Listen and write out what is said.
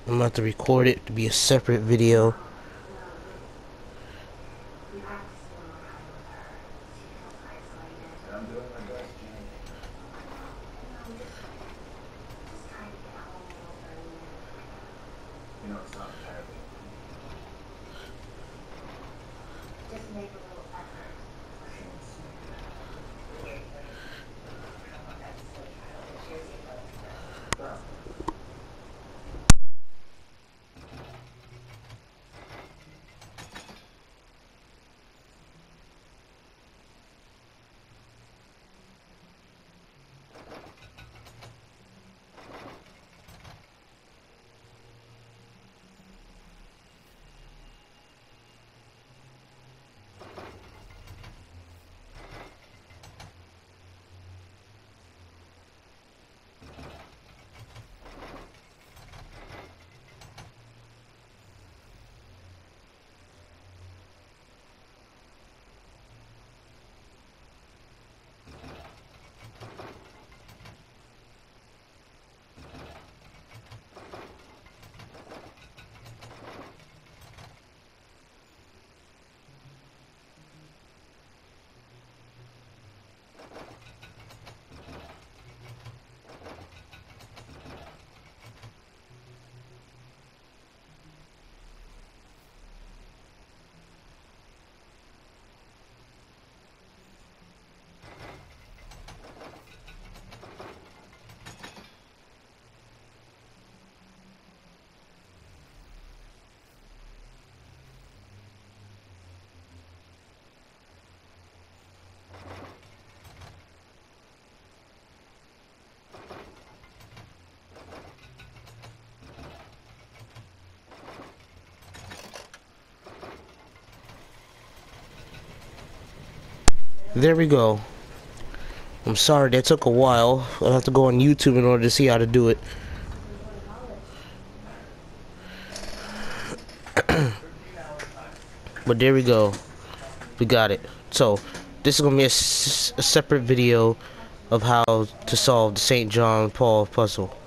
I'm gonna have to record it to be a separate video. There we go. I'm sorry that took a while. I'll have to go on YouTube in order to see how to do it. But there we go. We got it. So, this is going to be a separate video of how to solve the St. John Paul puzzle.